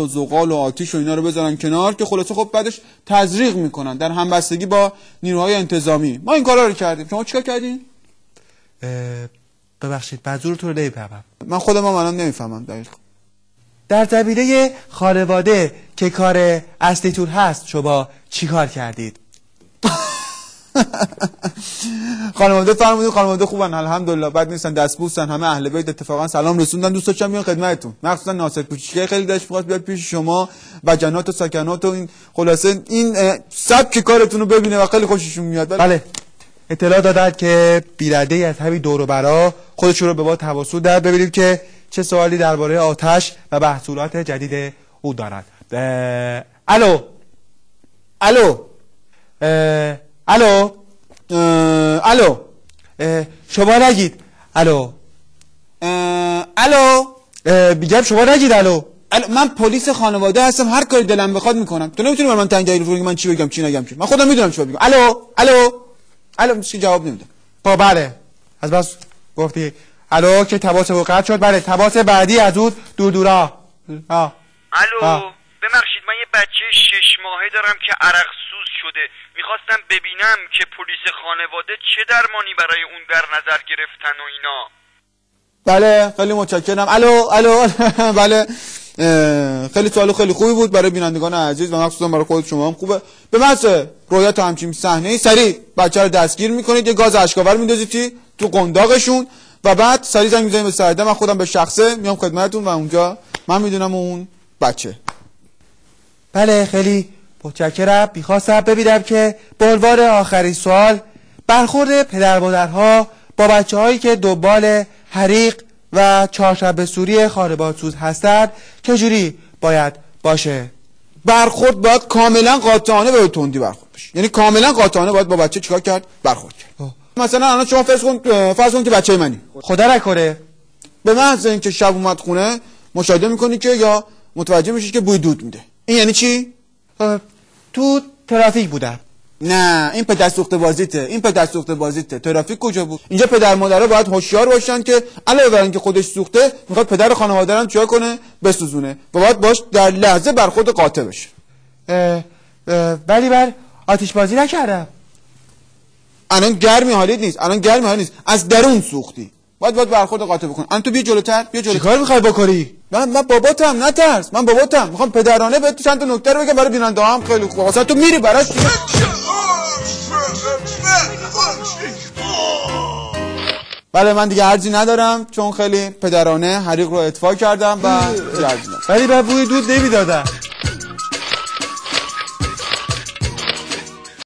و زغال و آتش و اینا رو بذارن کنار که خلاصه خب بعدش تزریق میکنن در همبستگی با نیروهای انتظامی. ما این کارا رو کردیم. شما چیکار کردین؟ ببخشید منظورتون رو نمیفهمم. من خودم هم الان نمیفهمم دقیق. در زمینه خانواده که کار اصلیتون هست شما چیکار کردید؟ خانواده فرمودید خانواده خوبن الحمدلله، بد نیستن، دستبوسن، همه اهل بیت، اتفاقا سلام رسوندن، دوست داشتم بیان خدمتتون، مخصوصا ناصر کوچیکی خیلی داشت می‌خواست بیاد پیش شما و جنات و سکنات و این خلاصه این سبک کارتون رو ببینه و خیلی خوششون میاد. بله اطلاع دادن که بی‌رده‌ای از همین دور و برا خودشون رو به ما توسل دادن. ببینیم که چه سوالی درباره آتش و محصولات جدید او دارند. الو الو الو الو شما نگید الو الو میگم شما نگید الو. من پلیس خانواده هستم، هر کاری دلم بخواد میکنم. تو نمیتونی برای من تنگ دلیل که من چی بگم چی نگم که من خودم میدونم چی بگم. الو میشه جواب نمیده. بله از بس گفتی الو که تماس قطع شد. بله تماس بعدی از اون دورا. الو ببخشید من یه بچه 6 ماهه دارم که عرق سوز شده، میخواستم ببینم که پلیس خانواده چه درمانی برای اون در نظر گرفتن و اینا. بله خیلی متشکرم. الو بله خیلی سوال خیلی خوبی بود برای بینندگان عزیز و مخصوصا برای خود شما هم خوبه. به محض رویت همچین صحنه‌ای سریع بچه رو دستگیر میکنید، یه گاز اشکاور میندازید تو قنداقشون و بعد سریع زنگ میزنید به سرده. من خودم به شخصه میام خدمتتون و اونجا من میدونم اون بچه. بله خیلی متشکرم. میخواستم ببینم که به عنوان آخرین سوال برخورد پدر مادرها با بچه‌هایی که دنبال حریق و چهارشنبه سوری خانواده‌سوز هستند چجوری باید باشه؟ برخورد باید کاملا قاطعانه به تندی برخورد بشه. یعنی کاملا قاطعانه باید با بچه چیکار کرد؟ برخورد کرد. مثلا الان شما فرض کن که بچه منی، خدا نکنه، به محض اینکه شب اومد خونه مشاهده میکنی که یا متوجه میشی که بوی دود میده. این یعنی چی؟ تو ترافیک بودم. نه این پدر سوخته بازیته. ترافیک کجا بود؟ اینجا پدر مادرها باید هوشیار باشن که علاوه بر اینکه خودش سوخته میخواد پدر خانواده رو چیکار کنه؟ بسوزونه و باید باش در لحظه برخورد قاطع بشه. ولی من آتش بازی نکردم. الان گرمی حالیت نیست. از درون سوختی. باید برخورد قاطع بکن. الان تو بیا جلوتر. چیکار میخوای بکنی؟ من باباتم، نترس. من باباتم. میخوام پدرانه بهت چند تا نکته رو بگم برای بیننده هم خیلی خوبه. اصلا تو میری براش. بله من دیگه عرضی ندارم چون خیلی پدرانه حریق رو اطفاء کردم و ولی من بوی دود نمیدادم.